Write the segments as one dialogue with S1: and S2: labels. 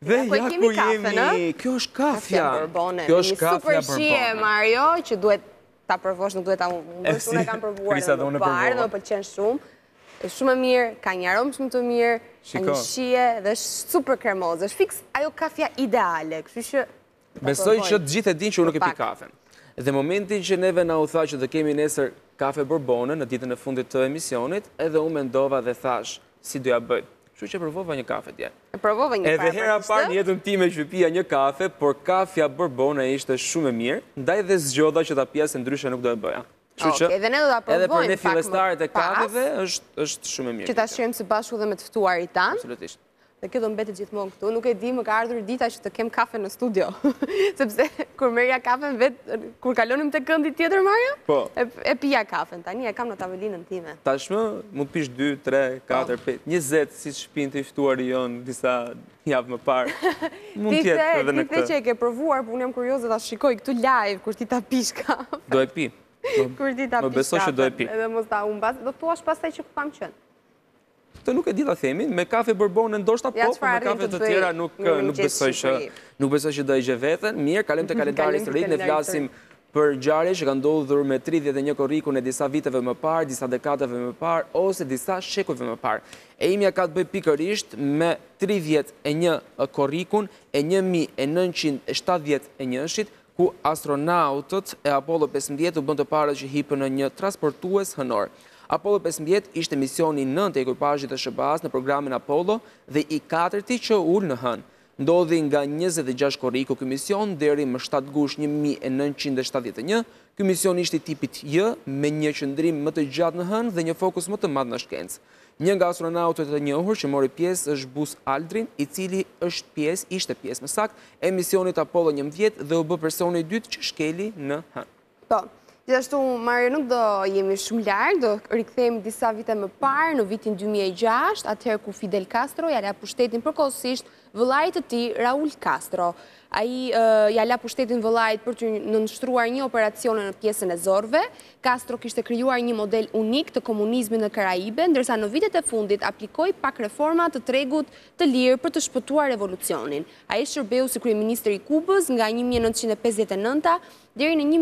S1: Dhe ja ku jemi, kjo është kafja. Kjo është kafja
S2: Super shije, Mario, që duhet ta provosh, nuk duhet ta umbësh, unë e kam provuar edhe më parë, dhe më pëlqen shumë. Është shumë e mirë, ka një aromë shumë të mirë, ka një shije dhe është super kremoz, është fiks ajo kafja ideale, kështu që
S1: besoj që të gjithë e din që unë nuk e pi kafen. Dhe momentin që neve na u tha që do kemi nesër kafe Bourbone në ditën e fundit të emisionit, edhe unë mendova dhe thash si doja bëj. Kështu që provova një kafe dje.
S2: Provova një kafe.
S1: Edhe hera parë në jetën time që pija një kafe, por kafja Bourbone ishte shumë e mirë, ndaj dhe zgjoda që ta pija se ndryshe nuk do e bëja.
S2: Edhe ne do ta provojmë
S1: edhe për ne fillestarët e kafeve është shumë e mirë.
S2: Që ta shijojmë së bashku dhe me të ftuarit tanë.
S1: Absolutisht.
S2: Dhe kjo do mbetet gjithmonë këtu. Nuk e di, më ka ardhur dita që të kem kafe në studio. Sepse kur merja kafen vetë, kur kalonim të këndi tjetër, Mario, e pija kafen. Tani e kam në tavelinën time.
S1: Tashmë mund pish 2, 3, 4, 5, 20 si shpinë të i ftuari jonë disa javë më parë. Mund tjetë edhe në këtë.
S2: Ti që e ke provuar, por unë jam kurioze ta shikoj këtu live kur ti ta pish kafe.
S1: Do e pi.
S2: Kur ti ta pish kafe.
S1: Më besoj që do e pi.
S2: Edhe mos ta humbas, do thuash pastaj që ku kam qenë.
S1: Këtë nuk e di ta themin, me kafe Bourbone ndoshta po, por me kafe të tjera nuk besoj që do i gje veten. Mirë, kalojmë te kalendari historik, ne flasim për ngjarje që kanë ndodhur me 31 korrikun e disa viteve më parë, disa dekadave më parë ose disa shekujve më parë. E imja ka të bëjë pikërisht me 31 korrikun e 1971-shit, ku astronautët e Apollo 15 u bën të parë që hipën në një transportues hënor. Apollo 15 ishte misioni 9 e ekipazhit të SHBA-s në programin Apollo dhe i 4-ti që ul në hënë. Ndodhi nga 26 korriku ky mision deri më 7 gush 1971. Ky mision ishte i tipit J me një qëndrim më të gjatë në hënë dhe një fokus më të madh në shkencë. Një nga astronautët e njohur që mori pjesë është Buzz Aldrin, i cili ishte pjesë më saktë e misionit Apollo 11 dhe u bë personi i dytë që shkeli në hënë.
S2: Gjithashtu, Mario, nuk do jemi shumë larg, do rikthehemi disa vite më parë, në vitin 2006, atëherë ku Fidel Castro ja la pushtetin përkohësisht vëllait të tij, Raul Castro. Ai ja la pushtetin vëllait për të nënshtruar një operacione në pjesën e Zorëve. Castro kishte krijuar një model unik të komunizmit në Karaibe, ndërsa në vitet e fundit aplikoi pak reforma të tregut të lirë për të shpëtuar revolucionin. Ai shërbeu si kryeministër i Kubës nga 1959 deri në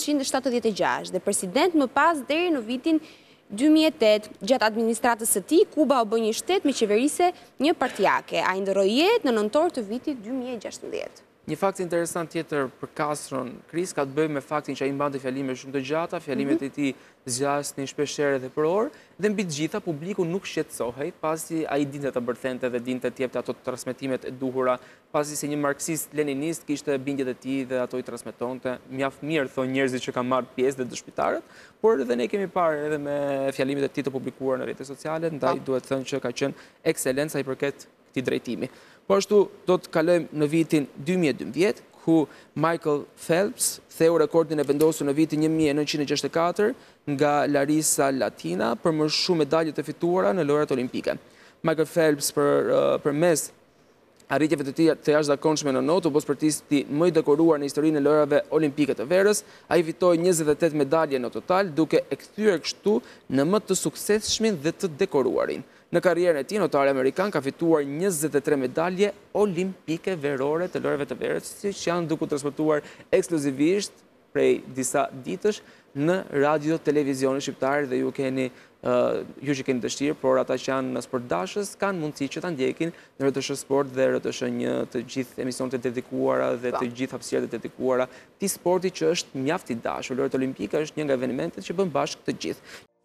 S2: 1976 dhe president më pas deri në vitin 2008, gjatë administratës së tij, Kuba u bë një shtet me qeverisje një-partijake. Ai ndroi jetë në nëntor të vitit 2016.
S1: Një fakt interesant tjetër për Castron, Kris, ka të bëjë me faktin që ai mbante fjalime shumë të gjata, fjalimet e tij zgjasnin shpeshherë edhe për orë, dhe mbi të gjitha publiku nuk shqetësohej, pasi ai dinte ta bërthente dhe dinte të jepte ato transmetimet e duhura, pasi si një marksist leninist kishte bindjet e tij dhe ato i transmetonte. Mjaft mirë thonë njerëzit që kanë marrë pjesë dhe dëshmitarët, por edhe ne kemi parë edhe me fjalimet e tij të publikuar në rrjetet sociale, ndaj duhet thënë që ka qenë ekselent sa i përket këtij drejtimi. Po ashtu do të kalojmë në vitin 2012, ku Michael Phelps theu rekordin e vendosur në vitin 1964 nga Larissa Latina për më shumë medalje të fituara në lojrat olimpike. Michael Phelps përmes arritjeve të tij të jashtëzakonshme në not u bë sportisti më i dekoruar në historinë e lojrave olimpike të verës. Ai fitoi 28 medalje në total, duke e kthyer kështu në më të suksesshmin dhe të dekoruarin. Në karrierën e tij, notari amerikan ka fituar 23 medalje olimpike verore të lojrave të verës, që janë duke u transmetuar ekskluzivisht prej disa ditësh në radio televizionin shqiptar dhe ju që keni dëshirë, por ata që janë sportdashës kanë mundësi që ta ndjekin në RTS Sport dhe RTS 1 të gjithë emisionet e dedikuara dhe të gjithë hapësirat e dedikuara këtij sporti që është mjaft i dashur. Lojrat olimpike është një nga evenimentet që bën bashkë të gjithë.